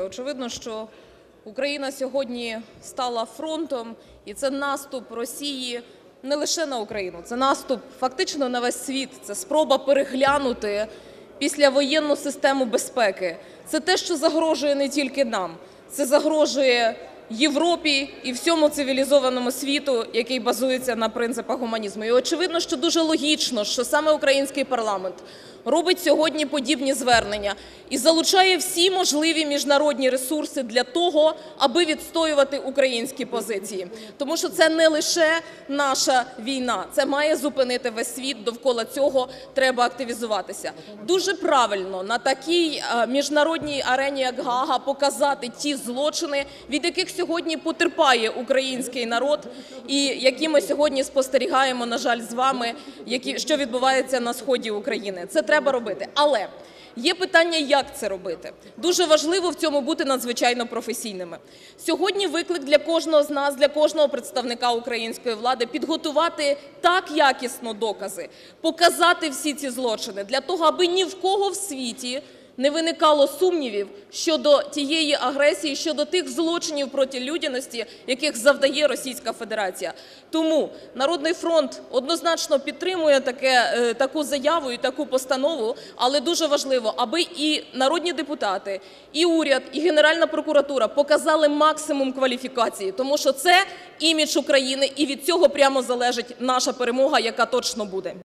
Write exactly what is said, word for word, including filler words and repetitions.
Очевидно, що Україна сьогодні стала фронтом, і це наступ Росії не лише на Україну, це наступ фактично на весь світ, це спроба переглянути післявоєнну систему безпеки. Це те, що загрожує не тільки нам, це загрожує Європі і всьому цивілізованому світу, який базується на принципах гуманізму. І очевидно, що дуже логічно, що саме український парламент робить сьогодні подібні звернення і залучає всі можливі міжнародні ресурси для того, аби відстоювати українські позиції. Тому що це не лише наша війна, це має зупинити весь світ, довкола цього треба активізуватися. Дуже правильно на такій міжнародній арені, як Гаага, показати ті злочини, від яких сьогодні потерпає український народ і які ми сьогодні спостерігаємо, на жаль, з вами, які, що відбувається на сході України. Це треба робити. Але є питання, як це робити. Дуже важливо в цьому бути надзвичайно професійними. Сьогодні виклик для кожного з нас, для кожного представника української влади підготувати так якісно докази, показати всі ці злочини, для того, аби ні в кого в світі не виникало сумнівів щодо тієї агресії, щодо тих злочинів проти людяності, яких завдає Російська Федерація. Тому Народний фронт однозначно підтримує таке, таку заяву і таку постанову, але дуже важливо, аби і народні депутати, і уряд, і Генеральна прокуратура показали максимум кваліфікації, тому що це імідж України, і від цього прямо залежить наша перемога, яка точно буде.